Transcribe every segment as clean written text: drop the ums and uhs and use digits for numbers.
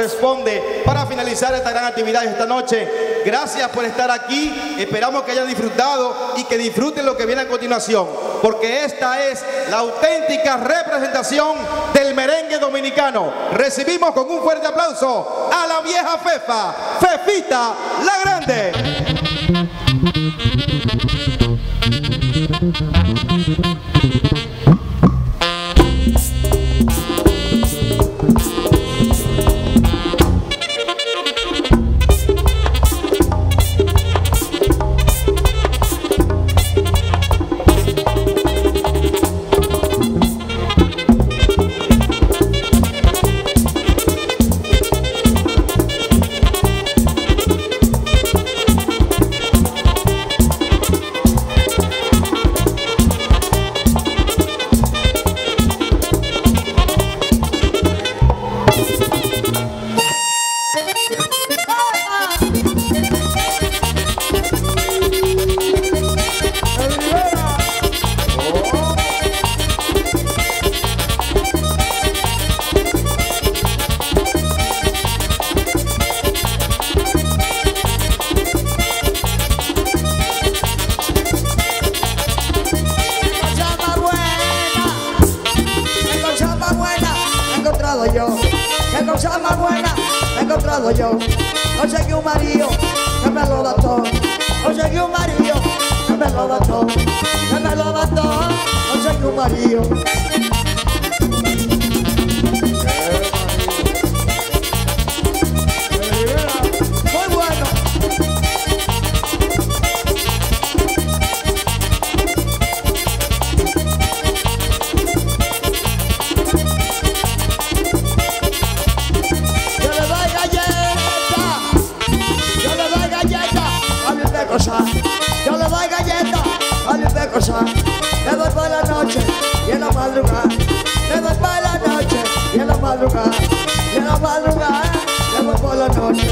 corresponde para finalizar esta gran actividad esta noche. Gracias por estar aquí, esperamos que hayan disfrutado y que disfruten lo que viene a continuación, porque esta es la auténtica representación del merengue dominicano. Recibimos con un fuerte aplauso a la vieja Fefa, Fefita la Grande. Qué cosa más buena he encontrado yo. Conseguí un marido que me lo da todo. Conseguí un marido que me lo da todo. Que me lo da todo. Conseguí un marido. Muy bueno. Yo le doy galleta a mi pecosa. Le doy por la noche y en la madrugada. Le doy por la noche y en la madrugada. Y en la madrugada le doy por la noche.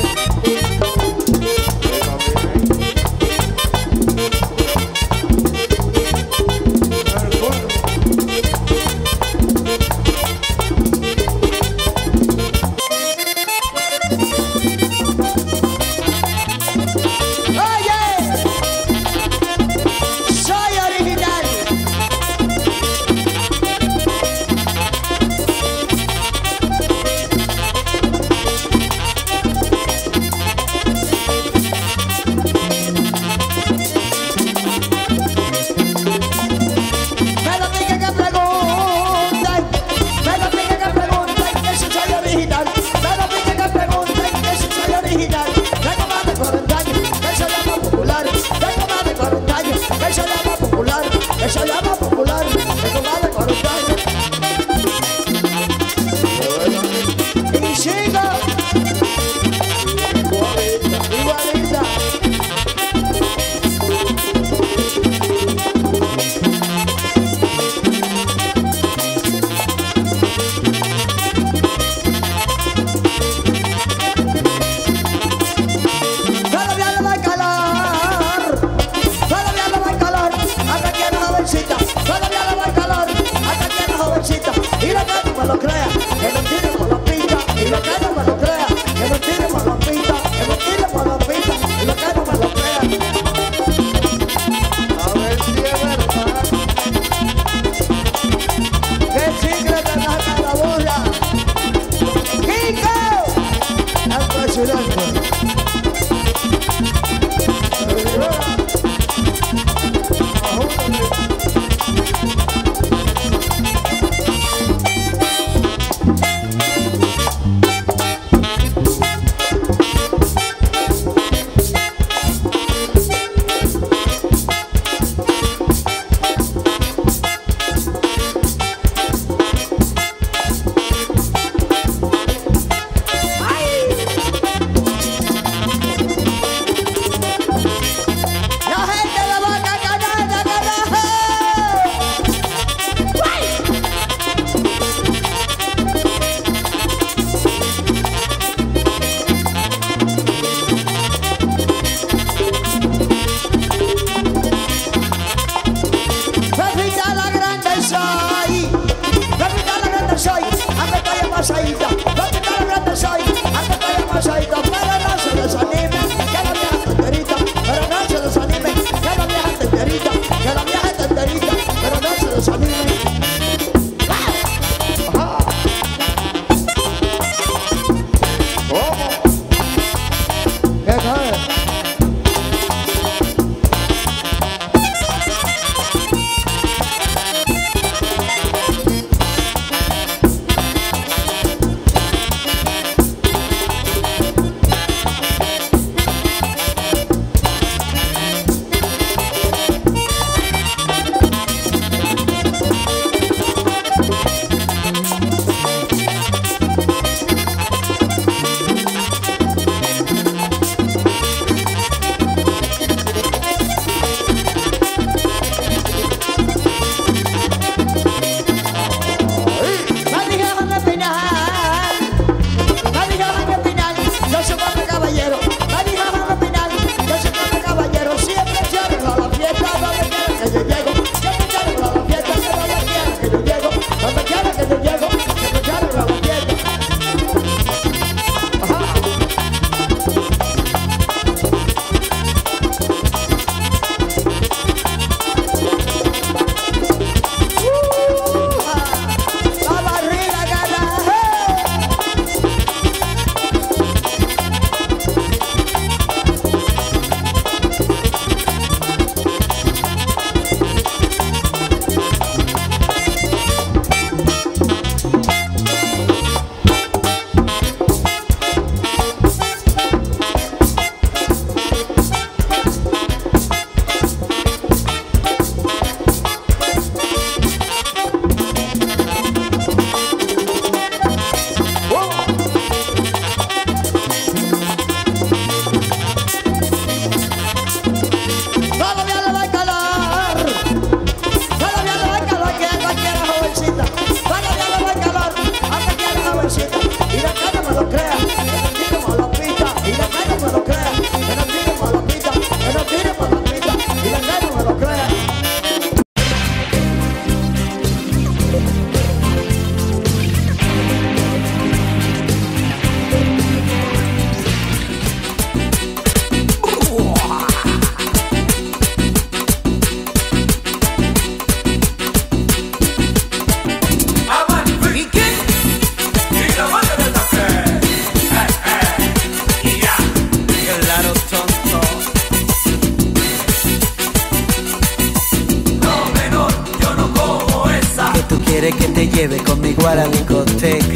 quieres que te lleve conmigo a la discoteca.